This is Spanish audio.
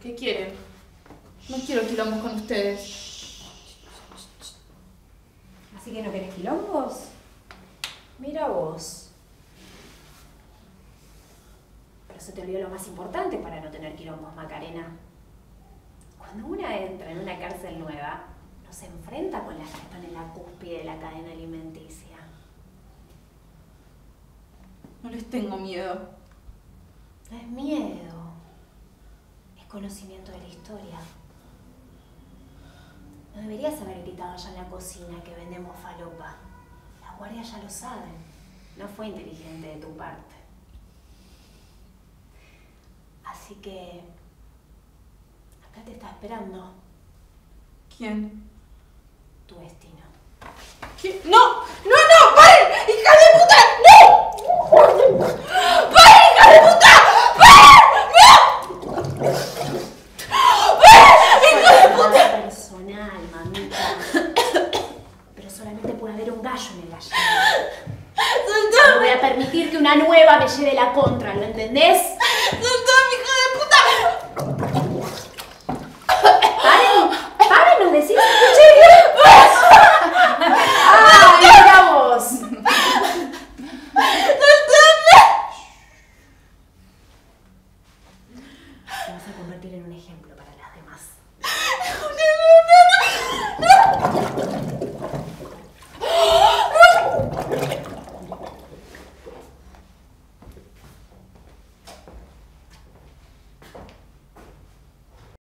¿Qué quieren? No quiero quilombos con ustedes. ¿Así que no querés quilombos? Mira vos. Pero se te olvidó lo más importante para no tener quilombos, Macarena. Cuando una entra en una cárcel nueva, no se enfrenta con las que están en la cúspide de la cadena alimenticia. No les tengo miedo. No es miedo, es conocimiento de la historia. No deberías haber gritado allá en la cocina que vendemos falopa. Las guardias ya lo saben. No fue inteligente de tu parte. Así que acá te está esperando ¿Quién? tu destino. ¿Qué? ¡No! ¡No, no! ¡Paren! ¡Hija de puta! ¡No! ¡Paren, hija de puta! ¡Paren! ¡No! ¡Paren, hija de puta! Personal, mamita. Pero solamente puede haber un gallo en el gallinero. No voy a permitir que una nueva me lleve la contra, ¿lo entendés?